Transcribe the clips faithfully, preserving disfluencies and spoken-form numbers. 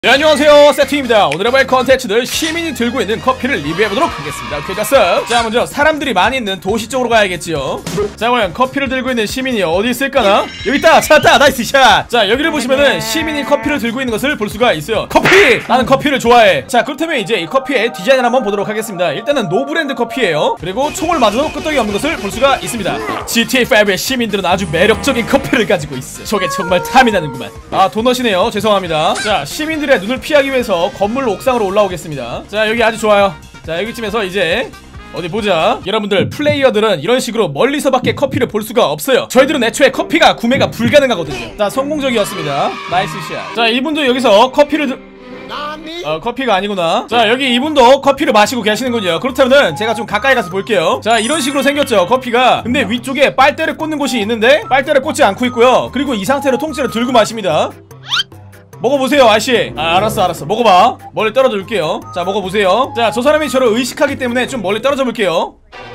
네, 안녕하세요, 세팅입니다. 오늘 해볼 컨텐츠는 시민이 들고 있는 커피를 리뷰해보도록 하겠습니다. 오케이, 가스. 자, 먼저 사람들이 많이 있는 도시 쪽으로 가야겠지요. 자, 과연 커피를 들고 있는 시민이 어디 있을까나? 여기 있다! 찾았다! 나이스 샷! 자, 여기를 보시면은 시민이 커피를 들고 있는 것을 볼 수가 있어요. 커피! 나는 커피를 좋아해. 자, 그렇다면 이제 이 커피의 디자인을 한번 보도록 하겠습니다. 일단은 노브랜드 커피예요. 그리고 총을 맞아도 끄떡이 없는 것을 볼 수가 있습니다. 지티에이 파이브의 시민들은 아주 매력적인 커피를 가지고 있어. 저게 정말 탐이 나는구만. 아, 도넛이네요. 죄송합니다. 자, 시민들의 눈을 피하기 위해서 건물 옥상으로 올라오겠습니다. 자, 여기 아주 좋아요. 자, 여기쯤에서 이제 어디 보자. 여러분들, 플레이어들은 이런 식으로 멀리서밖에 커피를 볼 수가 없어요. 저희들은 애초에 커피가 구매가 불가능하거든요. 자, 성공적이었습니다. 나이스 샷. 자, 이분도 여기서 커피를 들... 어, 커피가 아니구나. 자, 여기 이분도 커피를 마시고 계시는군요. 그렇다면은 제가 좀 가까이 가서 볼게요. 자, 이런 식으로 생겼죠, 커피가. 근데 위쪽에 빨대를 꽂는 곳이 있는데 빨대를 꽂지 않고 있고요. 그리고 이 상태로 통째로 들고 마십니다. 먹어보세요, 아저씨. 아, 알았어 알았어, 먹어봐. 멀리 떨어져 줄게요. 자, 먹어보세요. 자, 저 사람이 저를 의식하기 때문에 좀 멀리 떨어져 볼게요.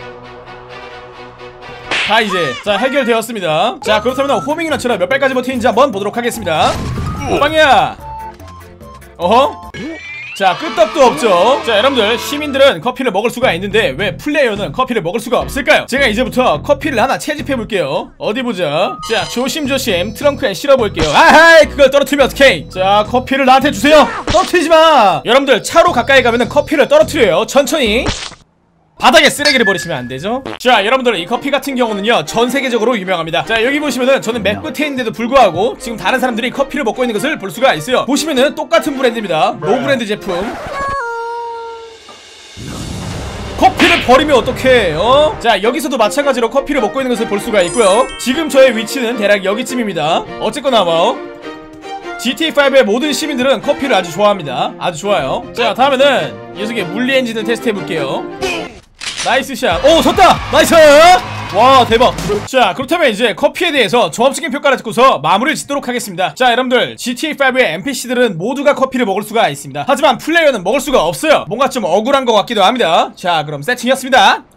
다 이제 자, 해결되었습니다. 자, 그렇다면 호밍이런처럼 몇 발까지 버티는지 한번 보도록 하겠습니다. 빵이야. 어허? 자, 끄떡도 없죠. 자, 여러분들, 시민들은 커피를 먹을 수가 있는데 왜 플레이어는 커피를 먹을 수가 없을까요? 제가 이제부터 커피를 하나 채집해볼게요. 어디 보자. 자, 조심조심 트렁크에 실어볼게요. 아하이, 그걸 떨어뜨리면 어떡해. 자, 커피를 나한테 주세요. 떨어뜨리지마. 여러분들, 차로 가까이 가면은 커피를 떨어뜨려요. 천천히. 바닥에 쓰레기를 버리시면 안되죠. 자, 여러분들, 이 커피 같은 경우는요 전세계적으로 유명합니다. 자, 여기 보시면은 저는 맨 끝에 있는데도 불구하고 지금 다른 사람들이 커피를 먹고 있는 것을 볼 수가 있어요. 보시면은 똑같은 브랜드입니다. 노브랜드 제품. 커피를 버리면 어떡해, 어? 자, 여기서도 마찬가지로 커피를 먹고 있는 것을 볼 수가 있고요. 지금 저의 위치는 대략 여기쯤입니다. 어쨌거나 뭐 지티에이 파이브의 모든 시민들은 커피를 아주 좋아합니다. 아주 좋아요. 자, 다음에는 이 녀석의 물리 엔진을 테스트 해볼게요. 나이스 샷. 오, 섰다. 나이스. 와, 대박. 자, 그렇다면 이제 커피에 대해서 종합적인 평가를 듣고서 마무리를 짓도록 하겠습니다. 자, 여러분들, 지티에이 파이브의 엔피씨들은 모두가 커피를 먹을 수가 있습니다. 하지만 플레이어는 먹을 수가 없어요. 뭔가 좀 억울한 것 같기도 합니다. 자, 그럼 세팅이었습니다.